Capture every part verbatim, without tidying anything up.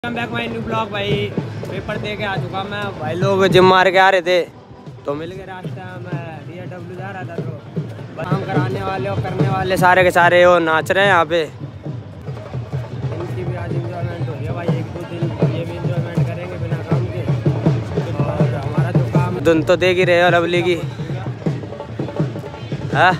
Welcome back my new blog. भाई paper दे के आ चुका मैं। भाई लोग जिम मार के आ रहे थे तो मिल के रास्ते में डी ए डब्ल्यू जा रहा था तो काम कराने वाले और करने वाले सारे के सारे वो नाच रहे हैं यहाँ पे। इनकी भी आज इंजॉयमेंट हो गया भाई। एक दो दिन ये भी इंजॉयमेंट करेंगे बिना काम के। और हमारा जो काम धुन तो देख ही रहे हो लवली की। हाँ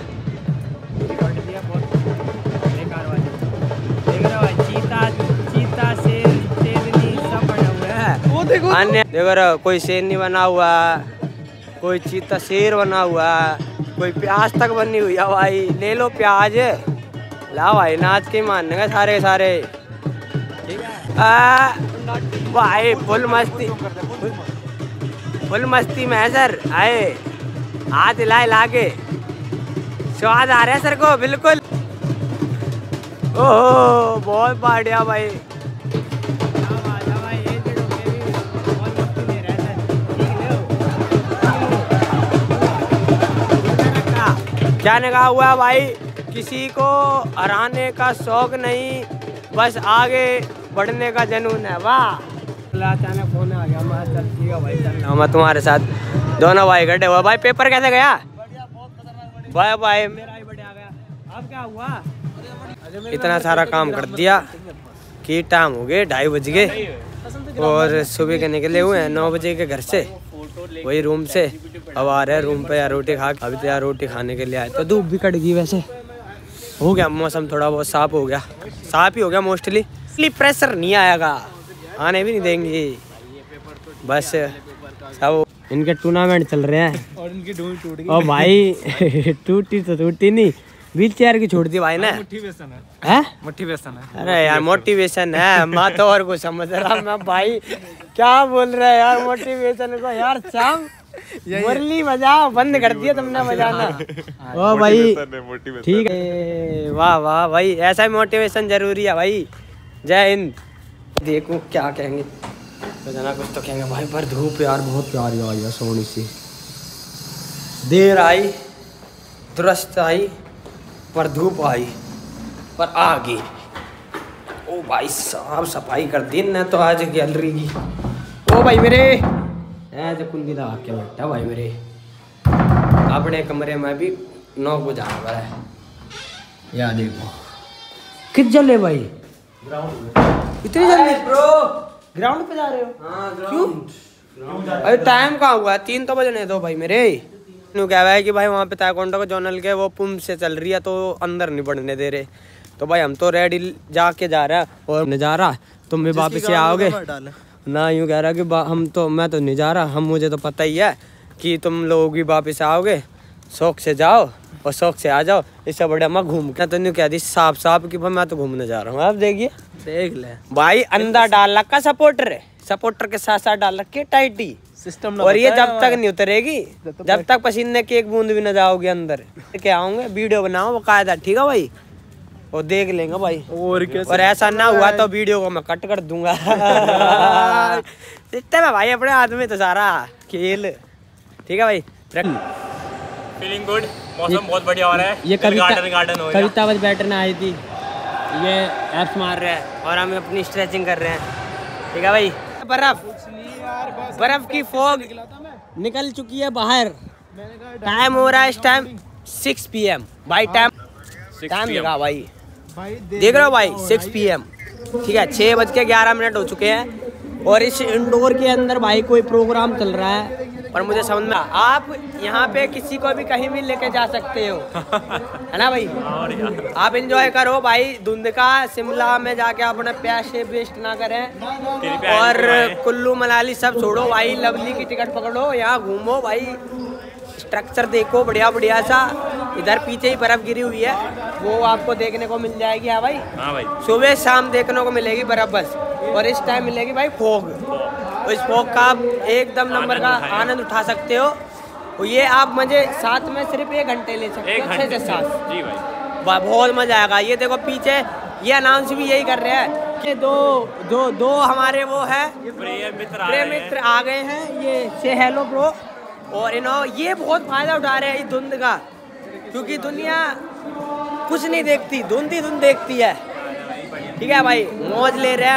अन्य देखो रहा, कोई शेर नहीं बना हुआ, कोई चीता शेर बना हुआ, कोई प्याज तक बनी हुई है। भाई ले लो प्याज, ला भाई नाच के मानने का सारे सारे। ठीक है भाई, फुल मस्ती फुल मस्ती में है सर। आए हाथ हिलाए लाके स्वाद आ रहा है सर को बिल्कुल। ओहो बहुत बढ़िया भाई। क्या निकाह हुआ है भाई, किसी को हराने का शौक नहीं, बस आगे बढ़ने का जुनून है। वाह अचानक फोन आ गया। मैं चल ठीक है भाई, चल मैं तुम्हारे साथ। दोनों भाई इकट्ठे हुआ। भाई पेपर कैसे गया? भाई भाई मेरा ही बढ़िया गया। अब क्या हुआ? इतना सारा काम कर दिया कि टाइम हो गए ढाई बज गए और सुबह के निकले हुए हैं नौ बजे के घर से, वही रूम से। अब आ रहे हैं रूम पे यार रोटी खा। अभी तो यार रोटी खाने के लिए आए तो धूप भी कट गई। वैसे हो गया मौसम थोड़ा बहुत साफ हो गया, साफ ही हो गया मोस्टली। इसलिए प्रेशर नहीं आएगा, आने भी नहीं देंगे। बस सब इनके टूर्नामेंट चल रहे हैं और इनकी डोरी टूट गई। और भाई टूटी तो टूटी नहीं, व्हील चेयर की छोड़ दी भाई ने। मोटिवेशन है, है? मोटिवेशन है। अरे यार मोटिवेशन है, मैं तो और कुछ समझ रहा मैं। भाई क्या बोल रहे हैं यार मोटिवेशन को? यार शाम मुरली बजाओ, बंद कर दिया तुमने बजाना। ओ भाई ठीक है, वाह वाह भाई, ऐसा ही मोटिवेशन जरूरी है भाई। जय हिंद। देखो क्या कहेंगे, बजाना कुछ तो कहेंगे भाई। पर धूप यार बहुत प्यारी आई है, सोनी सी। देर आई दुरुस्त आई पर धूप आई पर आ गई। ओ भाई साफ सफाई कर दी ना तो आज गैलरी की। ओ भाई मेरे ऐसे कुंडी दबा के बैठा भाई मेरे अपने कमरे में भी नौ बजा रहा है। यार देखो कित जले भाई, इतनी जल्दी ब्रो ग्राउंड पे जा रहे हो? हाँ, क्यों? अरे टाइम कहाँ हुआ, तीन तो बजने दो भाई मेरे। न्यू कह रहा है कि भाई वहाँ पे ताइक्वांडो का जोनल के वो पुम से चल रही है तो अंदर नहीं बढ़ने दे रहे। तो भाई हम तो रेडी जाके जा रहा है और नहीं जा रहा, तुम भी वापस से आओगे ना। यूँ कह रहा कि हम तो मैं तो नहीं जा रहा, हम मुझे तो पता ही है कि तुम लोग भी वापस आओगे। शौक से जाओ और शौक से आ जाओ, इससे बढ़िया मैं घूम के। तो न्यू कह दी साफ साफ कि भाई मैं तो घूमने जा रहा हूँ। आप देखिए देख ले भाई, अंदर डाल रखा सपोर्टर है, सपोर्टर के साथ साथ डाल रखे टाइटी सिस्टम। और ये जब तक नहीं उतरेगी, जब तक पसीने की एक बूंद भी न जाओगे अंदर के आओगे। वीडियो बनाओ वो कायदा, ठीक है भाई, और देख लेंगे भाई। और क्या, और ऐसा ना हुआ तो वीडियो को मैं कट कर दूंगा। सिस्टम है भाई अपने हाथ में तो सारा खेल। ठीक है भाई, फीलिंग गुड, मौसम बहुत बढ़िया हो रहा है। ये कविता गार्डन गार्डन हो कविता बस बैठने आई थी, ये एप्स मार रहे हैं और हम अपनी स्ट्रेचिंग कर रहे हैं। ठीक है भाई, बर्फ बर्फ की फॉग निकल चुकी है बाहर। टाइम हो रहा है इस टाइम सिक्स पी एम भाई। टाइम टाइम लगा भाई, देख रहे हो भाई सिक्स पी एम। ठीक है, छः बज के ग्यारह मिनट हो चुके हैं और इस इंडोर के अंदर भाई कोई प्रोग्राम चल रहा है। और मुझे समझ में, आप यहाँ पे किसी को भी कहीं भी लेके जा सकते हो, है ना भाई? आप एंजॉय करो भाई धुंध का। शिमला में जाके अपने पैसे वेस्ट ना करें और कुल्लू मनाली सब छोड़ो भाई, लवली की टिकट पकड़ो, यहाँ घूमो भाई, स्ट्रक्चर देखो बढ़िया बढ़िया सा। इधर पीछे ही बर्फ गिरी हुई है, वो आपको देखने को मिल जाएगी। हाँ भाई, हाँ भाई, सुबह शाम देखने को मिलेगी बर्फ बस। और इस टाइम मिलेगी भाई फोग, तो इस फोग का आप एकदम नंबर का आनंद उठा सकते हो। और ये आप मजे साथ में सिर्फ एक घंटे ले सकते हो, छः से सात। जी भाई, बहुत मजा आएगा। ये देखो पीछे ये अनाउंस भी यही कर रहे हैं कि दो दो दो हमारे वो है प्रिय मित्र प्रिय मित्र आ गए हैं। ये से हेलो ब्रो। और इन्हों ये बहुत फायदा उठा रहे हैं इस धुंध का, क्योंकि दुनिया कुछ नहीं देखती, धुंध ही धुंध देखती है। ठीक है भाई, मौज ले रहे हैं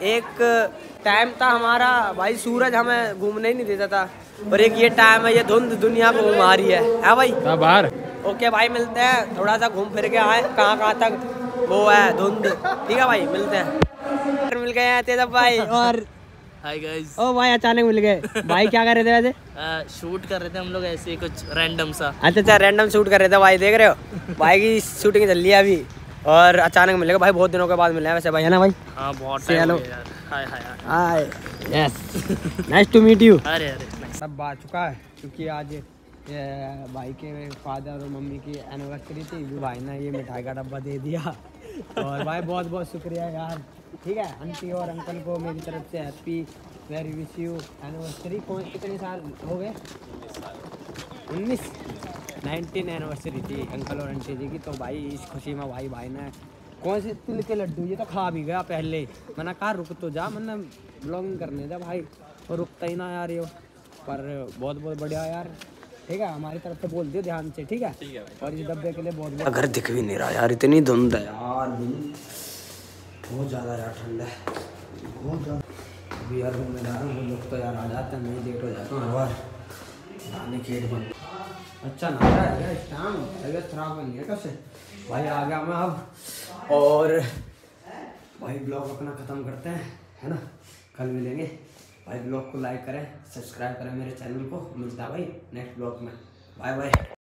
एक टाइम था हमारा भाई, सूरज हमें घूमने ही नहीं देता था, और एक ये टाइम है, ये धुंध दुनिया को घुमा रही है, है भाई बाहर। ओके भाई, मिलते हैं, थोड़ा सा घूम फिर के आए, कहाँ कहाँ तक वो है धुंध। ठीक है भाई, मिलते हैं। मिल गए हैं तेजब भाई और हाय गाइस। ओ भाई, अचानक मिल गए भाई। क्या कर रहे थे वैसे? शूट कर रहे थे हम लोग ऐसे ही कुछ रैंडम सा। अच्छा अच्छा, रैंडम शूट कर रहे थे भाई, देख रहे हो भाई की शूटिंग चल रही है अभी, और अचानक मिलेगा भाई, बहुत दिनों के बाद मिले हैं वैसे भाई, है ना भाई? हाँ बहुत Say hello. यार। Hi hi hi. Hi, yes, nice to meet you. अरे अरे सब बात चुका है, क्योंकि आज ये भाई के फादर और मम्मी की एनिवर्सरी थी, भी भाई ने ये मिठाई का डब्बा दे दिया, और भाई बहुत बहुत शुक्रिया यार। ठीक है, आंटी और अंकल को मेरी तरफ से happy very wish you anniversary. कौन कितने साल हो गए? उन्नीस नाइनटीन एनिवर्सरी थी अंकल और आंटी जी की, तो भाई इस खुशी में भाई भाई ने कौन से तिल के लड्डू, ये तो खा भी गया पहले। मैंने कहा रुक तो जा, मैंने ब्लॉगिंग करने था भाई, और रुकता ही ना यार ये, पर बहुत बहुत बढ़िया यार। ठीक है, हमारी तरफ से बोल दियो ध्यान से। ठीक है, ठीक है। और इस डब्बे के लिए बहुत बहुत। घर दिख भी नहीं रहा यार, इतनी धुंध है यार, बहुत ज़्यादा यार, ठंडा है बहुत ज़्यादा। अभी यार रूम में जा रहा हूँ, वो लोग तो यार आ जाते हैं, मैं लेट हो जाता हूँ हर बार आने खेत बंद। अच्छा ना रहा है यार, इस टाइम तबियत खराब नहीं है कैसे भाई। आ गया मैं अब, और भाई ब्लॉग अपना ख़त्म करते हैं, है ना? कल मिलेंगे भाई। ब्लॉग को लाइक करें, सब्सक्राइब करें मेरे चैनल को। मिलता है भाई नेक्स्ट ब्लॉग में। Bye bye.